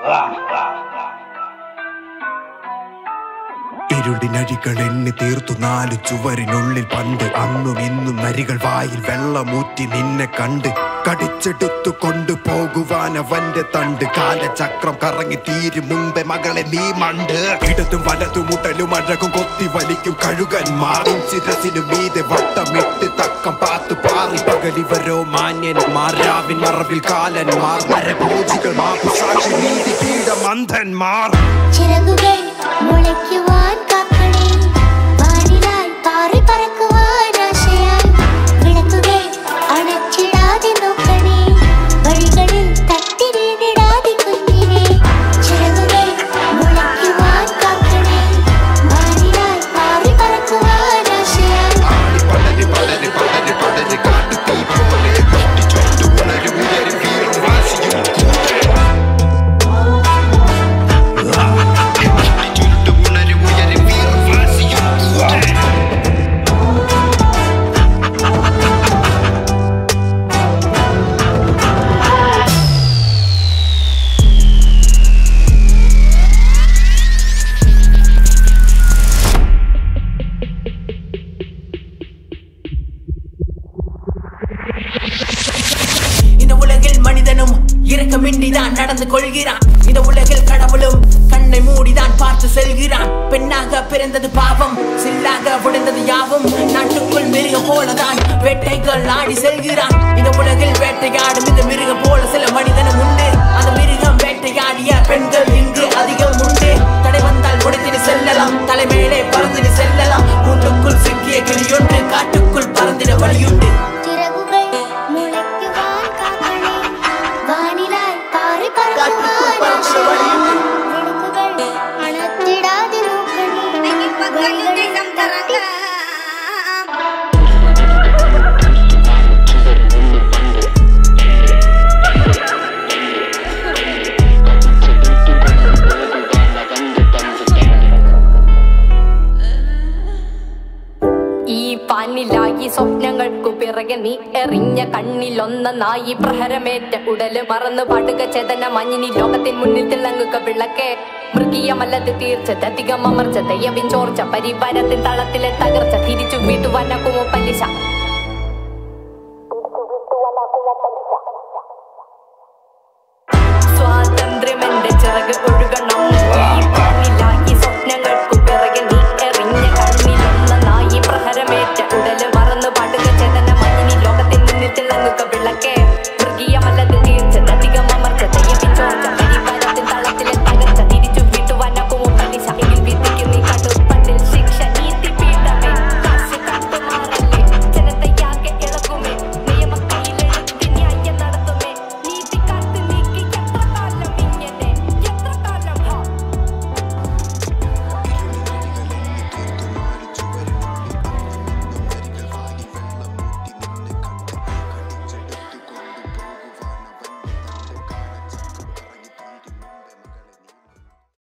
ഇരുടിനരികൾ എണ്ണി തീർത്തു നാലു ചുവരിനുള്ളിൽ പണ്ട് അന്നും ഇന്നും നരികൾ വായിൽ വെള്ളമൂറ്റി നിന്നെ കണ്ട് കടിച്ചെടുത്തു കൊണ്ടുപോകുവാൻ അവന്റെ തണ്ട് കാലചക്രം കറങ്ങി തീരും മുമ്പേ മകളെ നീ മണ്ട് ഇടതും വലതും മുട്ടലും അഴകും കൊത്തി വലിക്കും കഴുകന്മാറും ചിരസിനു മീതെ വട്ടമിട്ട് തക്കം പാത്തു പാറി പകലിവരോ മാന്യന്മാർ രാവിൻ മറവിൽ കാലന്മാർ നരഭോജികൾ മാപുസാക്ഷി നീതി പീഠമന്ധന്മാർ ചിറകുകൾ മുളയ്ക്കുവാൻ കാക്കണേ വാനിലായി പാറി പറക്കുവാൻ ആശയായി വിളക്കുകൾ അണച്ചിടാതെ നോക്കണേ വഴികളിൽ തട്ടി വീണിടാതെ കുഞ്ഞിനെ ചിറകുകൾ മുളയ്ക്കുവാൻ കാക്കണേ വാനിലായി പാറി പറക്കുവാൻ ആശയായി மனிதனும் இரக்கமின்றிதான் நடந்து கொள்கிறான். இந்த உலகில் கடவுளும் கண்ணை மூடிதான் பார்த்து செல்கிறான். பெண்ணாக பிறந்தது பாவம், சில்லாக உடைந்தது யாவும். நாட்டுக்குள் மிருகம் போலதான் வேட்டைகள் ஆடி செல்கிறான். இந்த உலகில் வேட்டையாடும் இந்த மிருகம் போல சில மனிதனும் உண்டு. அந்த மிருகம் வேட்டையாடிய பெண்கள் இங்கு அதிகம் உண்டு. தடை வந்தால் உடைத்திட்டு செல்லலாம், தலைமேலே பறந்திட்டு செல்லலாம். கூட்டுக்குள் சிக்கிய கிளியொன்று காட்டுக்குள் பறந்திட வழியுண்டு. പാനിലായി സ്വപ്നങ്ങൾക്കു പിറകെ നീ എറിഞ്ഞ കണ്ണിലൊന്ന നായി പ്രഹരമേറ്റ ഉടല് മറന്നു പാടുക ചേതന മഞ്ഞിനി ലോകത്തിൻ മുന്നിൽ തിളങ്ങുക വിളക്കെ മൃഗീയമല്ലത് തീർച്ചത് അധികം അമർച്ച ദയവിൻ ചോർച്ച പരിവാരത്തിൻ തളത്തിലെ തകർച്ച തിരിച്ചു വീട്ടുവാനാക്കുമോ പലിശ സ്വാതന്ത്ര്യമെന്റെ ചിറക് ഒഴുകണം പാനിലായി സ്വപ്നങ്ങൾക്കു പിറകെ നീ എറിഞ്ഞ കണ്ണിലൊന്ന നായി പ്രഹരമേറ്റ ഉടല് മറന്നു പാടുക ചേതന മഞ്ഞിനി ലോകത്തിൻ മുന്നിൽ തിളങ്ങുക വിളക്കെ മൃഗീയമല്ലത്